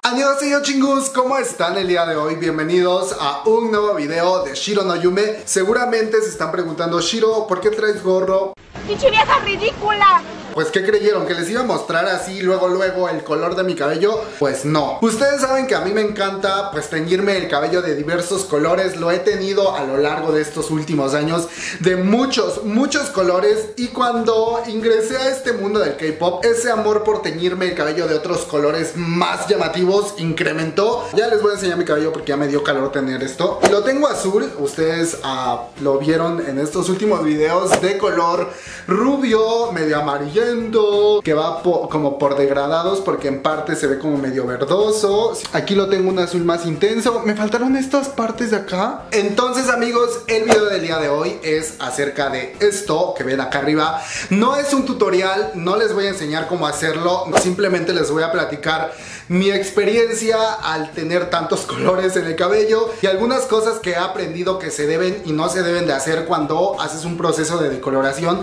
Annyeonghaseyo chingus, ¿cómo están el día de hoy? Bienvenidos a un nuevo video de Shiro no Yume. Seguramente se están preguntando, Shiro, ¿por qué traes gorro? ¡Pinche vieja ridícula! Pues ¿qué creyeron? ¿Que les iba a mostrar así luego el color de mi cabello? Pues no. Ustedes saben que a mí me encanta pues teñirme el cabello de diversos colores. Lo he tenido a lo largo de estos últimos años de muchos colores. Y cuando ingresé a este mundo del K-pop, ese amor por teñirme el cabello de otros colores más llamativos incrementó. Ya les voy a enseñar mi cabello porque ya me dio calor tener esto. Y lo tengo azul. Ustedes lo vieron en estos últimos videos de color rubio, medio amarillento, que va como por degradados porque en parte se ve como medio verdoso. Aquí lo tengo un azul más intenso. Me faltaron estas partes de acá. Entonces, amigos, el video del día de hoy es acerca de esto que ven acá arriba. No es un tutorial, no les voy a enseñar cómo hacerlo, simplemente les voy a platicar mi experiencia al tener tantos colores en el cabello y algunas cosas que he aprendido que se deben y no se deben de hacer cuando haces un proceso de decoloración.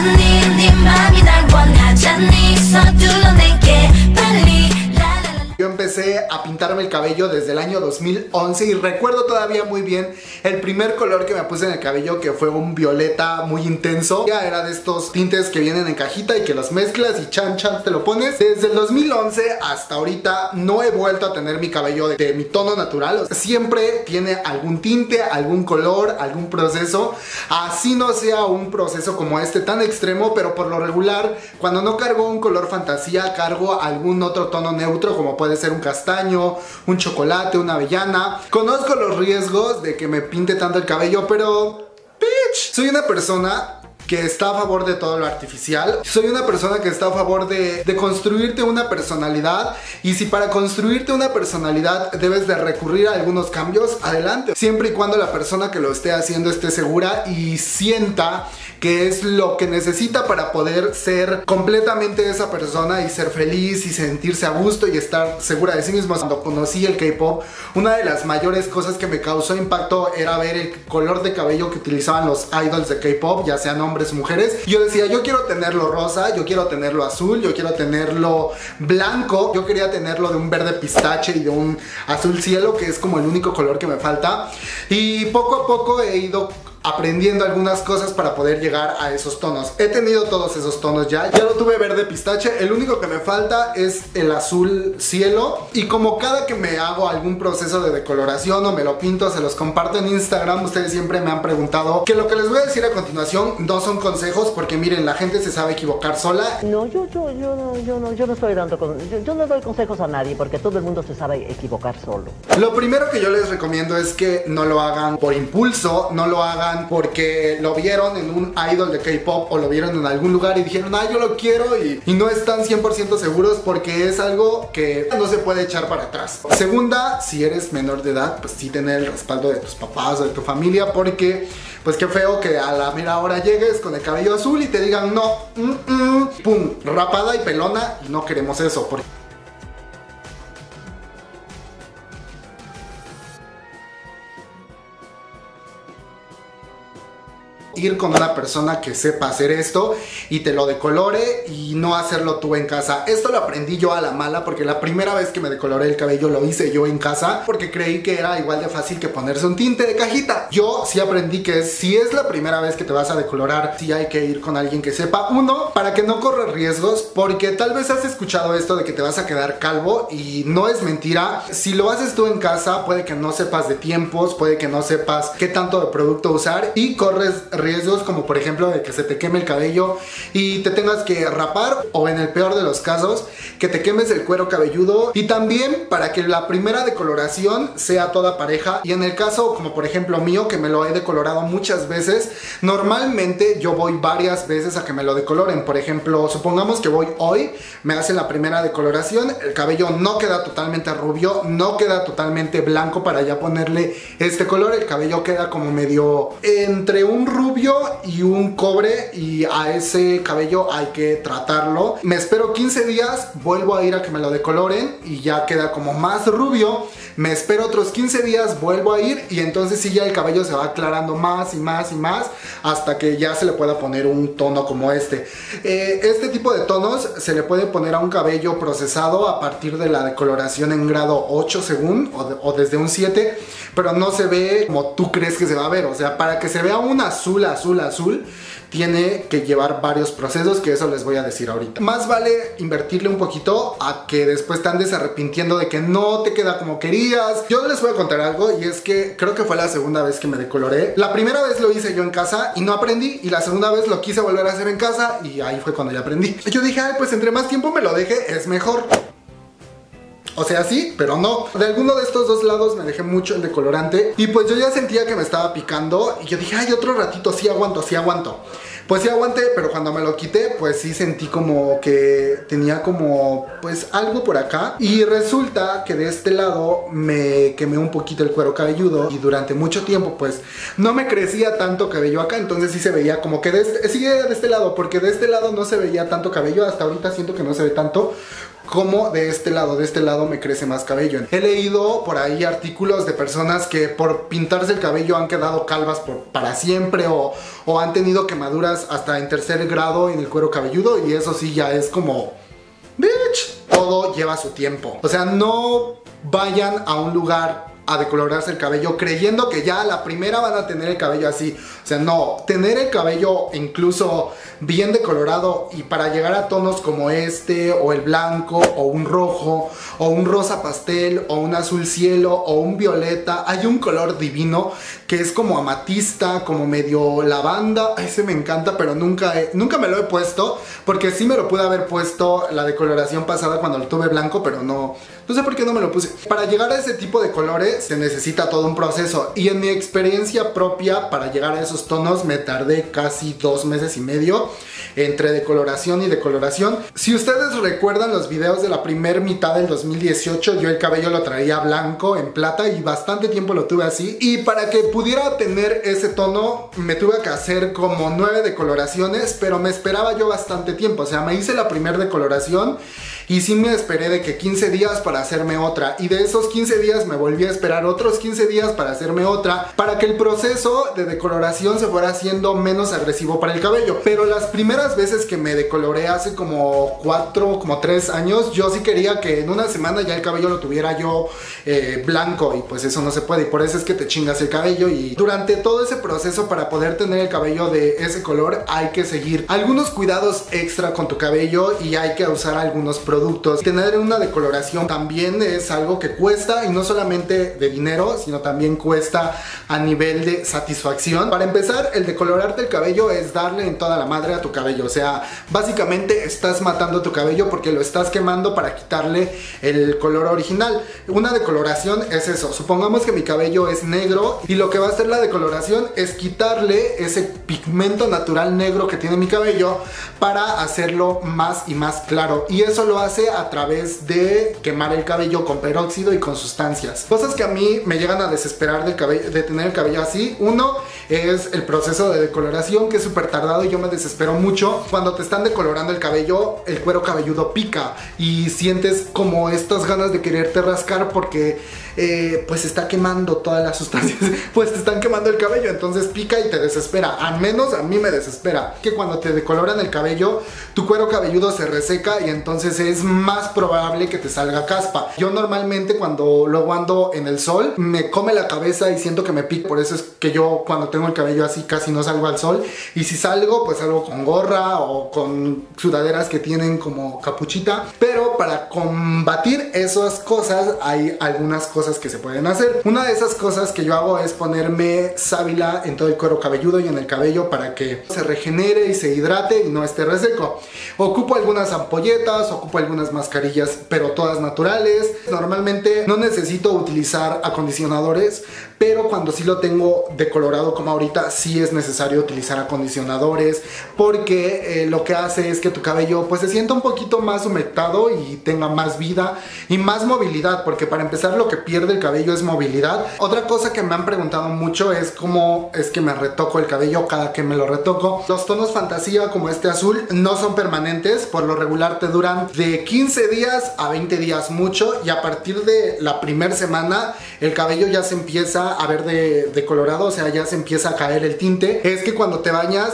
Yo empecé a pintarme el cabello desde el año 2011 y recuerdo todavía muy bien el primer color que me puse en el cabello, que fue un violeta muy intenso. Ya era de estos tintes que vienen en cajita y que los mezclas y chan te lo pones. Desde el 2011 hasta ahorita no he vuelto a tener mi cabello de mi tono natural. Siempre tiene algún tinte, algún color, algún proceso. Así no sea un proceso como este tan extremo, pero por lo regular cuando no cargo un color fantasía, cargo algún otro tono neutro, como puede ser un castaño, un chocolate, una avellana. Conozco los riesgos de que me pinte tanto el cabello, pero bitch, soy una persona que está a favor de todo lo artificial. Soy una persona que está a favor de construirte una personalidad. Y si para construirte una personalidad debes de recurrir a algunos cambios, adelante. Siempre y cuando la persona que lo esté haciendo esté segura y sienta que es lo que necesita para poder ser completamente esa persona y ser feliz y sentirse a gusto y estar segura de sí mismo. Cuando conocí el K-pop, una de las mayores cosas que me causó impacto era ver el color de cabello que utilizaban los idols de K-pop, ya sean hombres o mujeres. Yo decía, yo quiero tenerlo rosa, yo quiero tenerlo azul, yo quiero tenerlo blanco, yo quería tenerlo de un verde pistache y de un azul cielo, que es como el único color que me falta. Y poco a poco he ido aprendiendo algunas cosas para poder llegar a esos tonos. He tenido todos esos tonos ya lo tuve verde pistache. El único que me falta es el azul cielo. Y como cada que me hago algún proceso de decoloración o me lo pinto, se los comparto en Instagram, ustedes siempre me han preguntado que lo que les voy a decir a continuación no son consejos, porque miren, la gente se sabe equivocar sola. No, yo no estoy dando yo no doy consejos a nadie porque todo el mundo se sabe equivocar solo. Lo primero que yo les recomiendo es que no lo hagan por impulso, no lo hagan porque lo vieron en un idol de K-pop o lo vieron en algún lugar y dijeron, yo lo quiero, y no están 100% seguros, porque es algo que no se puede echar para atrás. Segunda, si eres menor de edad, pues sí tener el respaldo de tus papás o de tu familia, porque pues qué feo que a la mera hora llegues con el cabello azul y te digan no, pum, rapada y pelona, y no queremos eso. Ir con una persona que sepa hacer esto y te lo decolore, y no hacerlo tú en casa. Esto lo aprendí yo a la mala, porque la primera vez que me decoloré el cabello lo hice yo en casa porque creí que era igual de fácil que ponerse un tinte de cajita. Yo sí aprendí que si es la primera vez que te vas a decolorar, sí hay que ir con alguien que sepa. Uno, para que no corras riesgos, porque tal vez has escuchado esto de que te vas a quedar calvo, y no es mentira. Si lo haces tú en casa, puede que no sepas de tiempos, puede que no sepas qué tanto de producto usar, y corres riesgos como por ejemplo de que se te queme el cabello y te tengas que rapar, o en el peor de los casos que te quemes el cuero cabelludo. Y también para que la primera decoloración sea toda pareja, y en el caso como por ejemplo mío, que me lo he decolorado muchas veces, normalmente yo voy varias veces a que me lo decoloren. Por ejemplo, supongamos que voy hoy, me hacen la primera decoloración, el cabello no queda totalmente rubio, no queda totalmente blanco para ya ponerle este color, el cabello queda como medio entre un rubio rubio y un cobre, y a ese cabello hay que tratarlo. Me espero 15 días, vuelvo a ir a que me lo decoloren y ya queda como más rubio. Me espero otros 15 días, vuelvo a ir y entonces sí ya el cabello se va aclarando más y más y más hasta que ya se le pueda poner un tono como este. Este tipo de tonos se le puede poner a un cabello procesado a partir de la decoloración en grado 8 según, o desde un 7, pero no se ve como tú crees que se va a ver. O sea, para que se vea un azul, tiene que llevar varios procesos, que eso les voy a decir ahorita. Más vale invertirle un poquito a que después te andes arrepintiendo de que no te queda como querías. Yo les voy a contar algo, y es que creo que fue la segunda vez que me decoloré. La primera vez lo hice yo en casa y no aprendí, y la segunda vez lo quise volver a hacer en casa y ahí fue cuando ya aprendí. Yo dije, ay, pues entre más tiempo me lo deje es mejor. O sea, sí, pero no. De alguno de estos dos lados me dejé mucho el decolorante y pues yo ya sentía que me estaba picando y yo dije, ay, otro ratito, sí aguanto. Pues sí aguanté, pero cuando me lo quité, pues sí sentí como que tenía como, pues algo por acá. Y resulta que de este lado me quemé un poquito el cuero cabelludo y durante mucho tiempo pues no me crecía tanto cabello acá. Entonces sí se veía como que de este lado, porque de este lado no se veía tanto cabello. Hasta ahorita siento que no se ve tanto como de este lado me crece más cabello. He leído por ahí artículos de personas que por pintarse el cabello han quedado calvas para siempre o han tenido quemaduras hasta en 3er grado en el cuero cabelludo, y eso sí ya es como, bitch, todo lleva su tiempo. O sea, no vayan a un lugar a decolorarse el cabello creyendo que ya a la primera van a tener el cabello así. O sea, no, tener el cabello incluso bien decolorado y para llegar a tonos como este, o el blanco, o un rojo, o un rosa pastel, o un azul cielo, o un violeta. Hay un color divino que es como amatista, como medio lavanda. Ese me encanta, pero nunca me lo he puesto, porque sí me lo pude haber puesto la decoloración pasada cuando lo tuve blanco, pero no sé por qué no me lo puse. Para llegar a ese tipo de colores se necesita todo un proceso, y en mi experiencia propia para llegar a esos tonos me tardé casi 2 meses y medio entre decoloración y decoloración. Si ustedes recuerdan los videos de la primer mitad del 2018, yo el cabello lo traía blanco en plata y bastante tiempo lo tuve así, y para que pudiera tener ese tono me tuve que hacer como 9 decoloraciones, pero me esperaba yo bastante tiempo. O sea, me hice la primera decoloración y sí me esperé de que 15 días para hacerme otra, y de esos 15 días me volví a esperar otros 15 días para hacerme otra, para que el proceso de decoloración se fuera haciendo menos agresivo para el cabello. Pero las primeras veces que me decoloré hace como 3 años, yo sí quería que en una semana ya el cabello lo tuviera yo blanco, y pues eso no se puede, y por eso es que te chingas el cabello. Y durante todo ese proceso, para poder tener el cabello de ese color, hay que seguir algunos cuidados extra con tu cabello y hay que usar algunos productos. Tener una decoloración también es algo que cuesta, y no solamente de dinero, sino también cuesta a nivel de satisfacción. Para empezar, el decolorarte el cabello es darle en toda la madre a tu cabello. O sea, básicamente estás matando tu cabello porque lo estás quemando para quitarle el color original. Una decoloración es eso. Supongamos que mi cabello es negro y lo que va a hacer la decoloración es quitarle ese pigmento natural negro que tiene mi cabello para hacerlo más y más claro, y eso lo hace a través de quemar el cabello con peróxido y con sustancias. Cosas que a mí me llegan a desesperar del cabello, de tener el cabello así. Uno es el proceso de decoloración, que es súper tardado, y yo me desespero mucho. Cuando te están decolorando el cabello, el cuero cabelludo pica y sientes como estas ganas de quererte rascar porque pues está quemando todas las sustancias, pues te están quemando el cabello, entonces pica y te desespera. Al menos a mí me desespera que cuando te decoloran el cabello, tu cuero cabelludo se reseca y entonces es más probable que te salga caspa. Yo normalmente cuando luego ando en el sol me come la cabeza y siento que me pica, por eso es que yo cuando tengo el cabello así casi no salgo al sol, y si salgo pues salgo con gorra o con sudaderas que tienen como capuchita. Pero para combatir esas cosas hay algunas cosas que se pueden hacer. Una de esas cosas que yo hago es ponerme sábila en todo el cuero cabelludo y en el cabello para que se regenere y se hidrate y no esté reseco. Ocupo algunas ampolletas, ocupo algunas mascarillas, pero todas naturales. Normalmente no necesito utilizar acondicionadores, pero cuando sí lo tengo decolorado como ahorita, sí es necesario utilizar acondicionadores, porque lo que hace es que tu cabello pues se sienta un poquito más humectado y tenga más vida y más movilidad, porque para empezar lo que pierde el cabello es movilidad. Otra cosa que me han preguntado mucho es cómo es que me retoco el cabello cada que me lo retoco. Los tonos fantasía como este azul no son permanentes, por lo regular te duran de 15 días a 20 días mucho, y a partir de la primera semana el cabello ya se empieza a ver de colorado, o sea, ya se empieza a caer el tinte. Es que cuando te bañas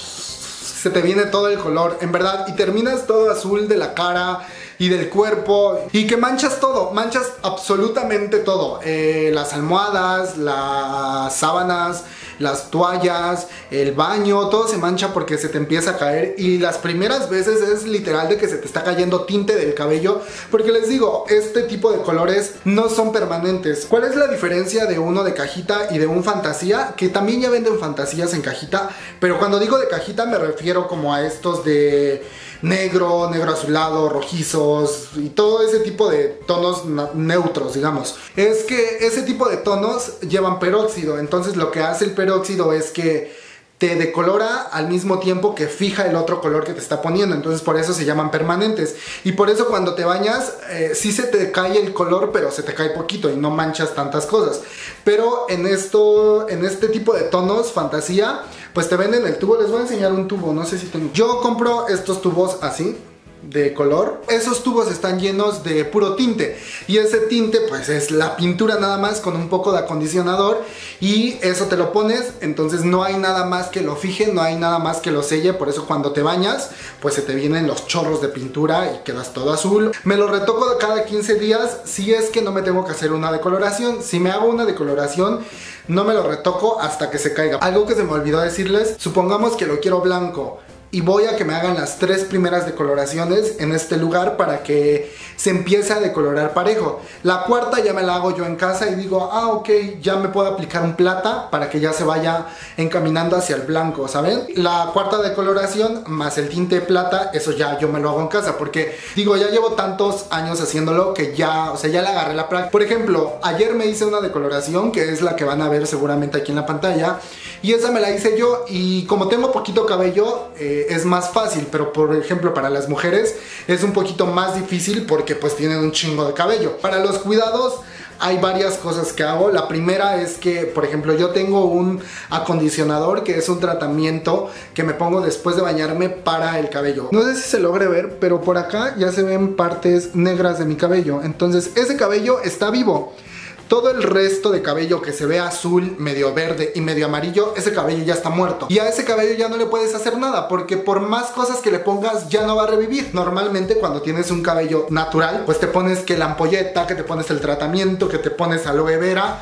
se te viene todo el color, en verdad, y terminas todo azul de la cara y del cuerpo, y que manchas todo, manchas absolutamente todo, las almohadas, las sábanas, las toallas, el baño, todo se mancha porque se te empieza a caer, y las primeras veces es literal de que se te está cayendo tinte del cabello, porque les digo, este tipo de colores no son permanentes. ¿Cuál es la diferencia de uno de cajita y de un fantasía? Que también ya venden fantasías en cajita, pero cuando digo de cajita me refiero como a estos de negro, negro azulado, rojizos y todo ese tipo de tonos neutros, digamos. Es que ese tipo de tonos llevan peróxido, entonces lo que hace el peróxido es que te decolora al mismo tiempo que fija el otro color que te está poniendo, entonces por eso se llaman permanentes. Y por eso cuando te bañas sí se te cae el color, pero se te cae poquito y no manchas tantas cosas. Pero en este tipo de tonos fantasía, pues te venden el tubo. Les voy a enseñar un tubo, no sé si tengo. Yo compro estos tubos así de color. Esos tubos están llenos de puro tinte, y ese tinte pues es la pintura nada más con un poco de acondicionador, y eso te lo pones, entonces no hay nada más que lo fije, no hay nada más que lo selle. Por eso cuando te bañas pues se te vienen los chorros de pintura y quedas todo azul. Me lo retoco cada 15 días si es que no me tengo que hacer una decoloración. Si me hago una decoloración no me lo retoco hasta que se caiga. Algo que se me olvidó decirles, supongamos que lo quiero blanco y voy a que me hagan las 3 primeras decoloraciones en este lugar para que se empiece a decolorar parejo. La cuarta ya me la hago yo en casa y digo, ah, ok, ya me puedo aplicar un plata para que ya se vaya encaminando hacia el blanco, ¿saben? La cuarta decoloración más el tinte plata, eso ya yo me lo hago en casa, porque digo, ya llevo tantos años haciéndolo que ya, o sea, ya le agarré la práctica. Por ejemplo, ayer me hice una decoloración que es la que van a ver seguramente aquí en la pantalla, y esa me la hice yo, y como tengo poquito cabello, es más fácil, pero por ejemplo para las mujeres es un poquito más difícil porque pues tienen un chingo de cabello. Para los cuidados hay varias cosas que hago. La primera es que, por ejemplo, yo tengo un acondicionador que es un tratamiento que me pongo después de bañarme para el cabello. No sé si se logre ver, pero por acá ya se ven partes negras de mi cabello, entonces ese cabello está vivo. Todo el resto de cabello que se ve azul, medio verde y medio amarillo, ese cabello ya está muerto. Y a ese cabello ya no le puedes hacer nada, porque por más cosas que le pongas ya no va a revivir. Normalmente cuando tienes un cabello natural, pues te pones que la ampolleta, que te pones el tratamiento, que te pones aloe vera,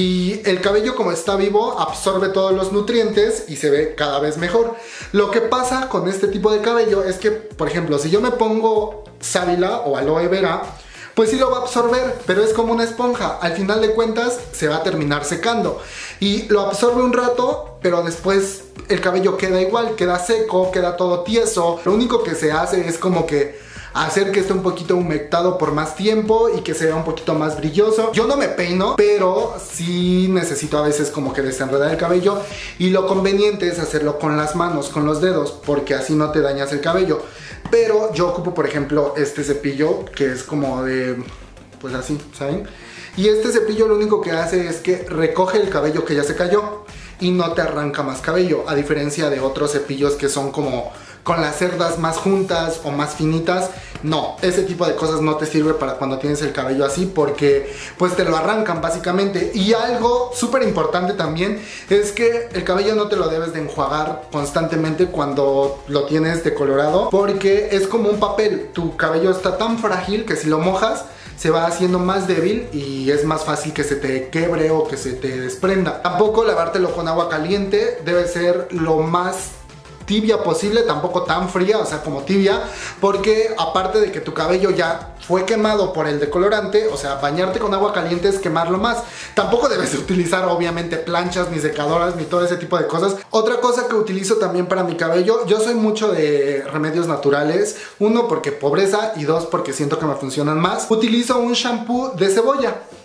y el cabello, como está vivo, absorbe todos los nutrientes y se ve cada vez mejor. Lo que pasa con este tipo de cabello es que, por ejemplo, si yo me pongo sábila o aloe vera, pues sí lo va a absorber, pero es como una esponja. Al final de cuentas se va a terminar secando y lo absorbe un rato, pero después el cabello queda igual, queda seco, queda todo tieso. Lo único que se hace es como que hacer que esté un poquito humectado por más tiempo y que se vea un poquito más brilloso. Yo no me peino, pero sí necesito a veces como que desenredar el cabello, y lo conveniente es hacerlo con las manos, con los dedos, porque así no te dañas el cabello. Pero yo ocupo, por ejemplo, este cepillo que es como de, pues así, ¿saben? Y este cepillo lo único que hace es que recoge el cabello que ya se cayó y no te arranca más cabello, a diferencia de otros cepillos que son como con las cerdas más juntas o más finitas. No, ese tipo de cosas no te sirve para cuando tienes el cabello así, porque pues te lo arrancan básicamente. Y algo súper importante también es que el cabello no te lo debes de enjuagar constantemente cuando lo tienes decolorado, porque es como un papel. Tu cabello está tan frágil que si lo mojas se va haciendo más débil y es más fácil que se te quebre o que se te desprenda. Tampoco lavártelo con agua caliente, debe ser lo más tibia posible, tampoco tan fría, o sea, como tibia, porque aparte de que tu cabello ya fue quemado por el decolorante, o sea, bañarte con agua caliente es quemarlo más. Tampoco debes utilizar obviamente planchas, ni secadoras, ni todo ese tipo de cosas. Otra cosa que utilizo también para mi cabello, yo soy mucho de remedios naturales, uno porque pobreza y dos porque siento que me funcionan más. Utilizo un shampoo de cebolla.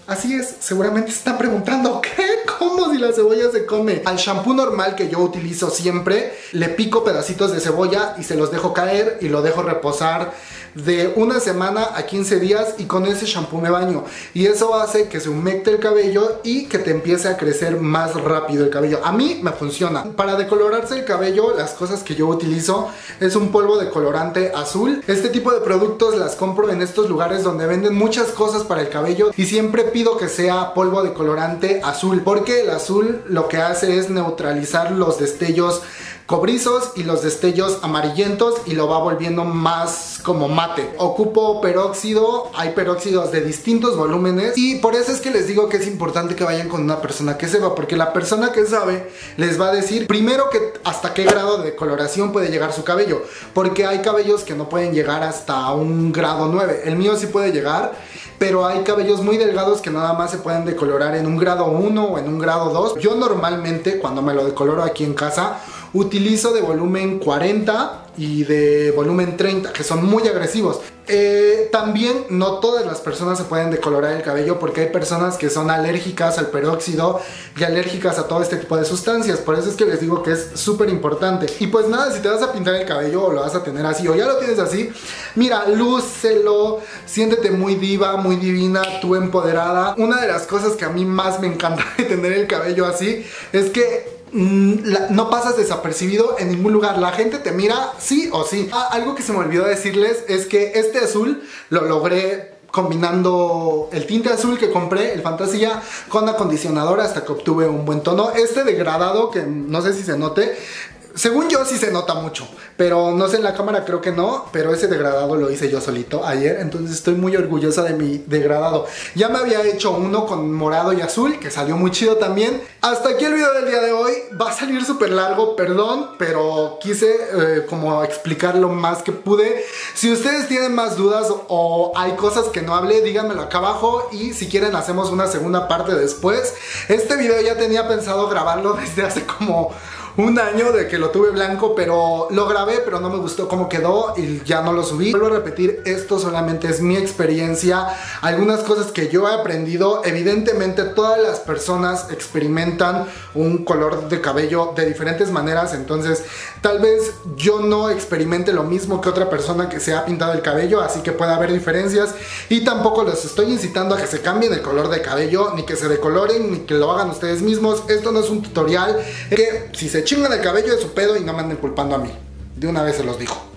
Así es, seguramente se están preguntando, ¿qué? ¿Cómo si la cebolla se come? Al shampoo normal que yo utilizo siempre, le pico pedacitos de cebolla y se los dejo caer y lo dejo reposar de una semana a 15 días y con ese shampoo me baño. Y eso hace que se humecte el cabello y que te empiece a crecer más rápido el cabello. A mí me funciona. Para decolorarse el cabello, las cosas que yo utilizo es un polvo de colorante azul. Este tipo de productos las compro en estos lugares donde venden muchas cosas para el cabello y siempre pido que sea polvo de colorante azul, porque el azul lo que hace es neutralizar los destellos cobrizos y los destellos amarillentos y lo va volviendo más como mate. Ocupo peróxido, hay peróxidos de distintos volúmenes y por eso es que les digo que es importante que vayan con una persona que sepa, porque la persona que sabe les va a decir primero que hasta qué grado de decoloración puede llegar su cabello, porque hay cabellos que no pueden llegar hasta un grado 9, el mío sí puede llegar, pero hay cabellos muy delgados que nada más se pueden decolorar en un grado 1 o en un grado 2. Yo normalmente cuando me lo decoloro aquí en casa utilizo de volumen 40 y de volumen 30, que son muy agresivos. También no todas las personas se pueden decolorar el cabello, porque hay personas que son alérgicas al peróxido y alérgicas a todo este tipo de sustancias. Por eso es que les digo que es súper importante. Y pues nada, si te vas a pintar el cabello o lo vas a tener así o ya lo tienes así, mira, lúcelo, siéntete muy diva, muy divina, tú empoderada. Una de las cosas que a mí más me encanta de tener el cabello así es que no pasas desapercibido en ningún lugar, la gente te mira sí o sí. Algo que se me olvidó decirles es que este azul lo logré combinando el tinte azul que compré, el Fantasía, con acondicionador hasta que obtuve un buen tono. Este degradado, que no sé si se note, según yo sí se nota mucho, pero no sé, en la cámara creo que no, pero ese degradado lo hice yo solito ayer, entonces estoy muy orgullosa de mi degradado. Ya me había hecho uno con morado y azul, que salió muy chido también. Hasta aquí el video del día de hoy, va a salir súper largo, perdón, pero quise como explicar lo más que pude. Si ustedes tienen más dudas o hay cosas que no hablé, díganmelo acá abajo y si quieren hacemos una segunda parte después. Este video ya tenía pensado grabarlo desde hace como un año de que lo tuve blanco, pero lo grabé, pero no me gustó cómo quedó y ya no lo subí. Vuelvo a repetir, esto solamente es mi experiencia, algunas cosas que yo he aprendido. Evidentemente todas las personas experimentan un color de cabello de diferentes maneras, entonces tal vez yo no experimente lo mismo que otra persona que se ha pintado el cabello, así que puede haber diferencias y tampoco les estoy incitando a que se cambien el color de cabello, ni que se decoloren, ni que lo hagan ustedes mismos. Esto no es un tutorial, que si se chingan el cabello de su pedo y no me anden culpando a mí. De una vez se los digo.